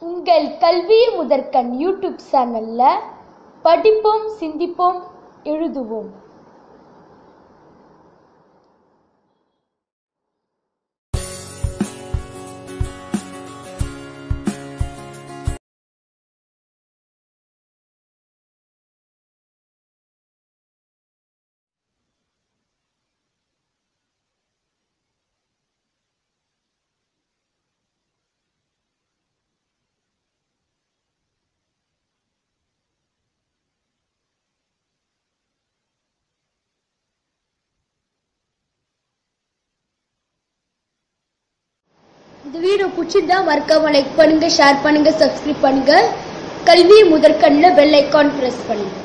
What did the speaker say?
உங்கள் கல்வி முதற்கண் யூடியூப் சேனல்ல படிப்போம், சிந்திப்போம், எழுதுவோம். இந்த வீடியோ பிடிச்சிருந்தா மறக்காம லைக் பண்ணுங்க, ஷேர் பண்ணுங்க, சப்ஸ்கிரைப் பண்ணுங்க. கல்வி முதற்கண்ணில் பெல் ஐகான் பிரஸ் பண்ணுங்க.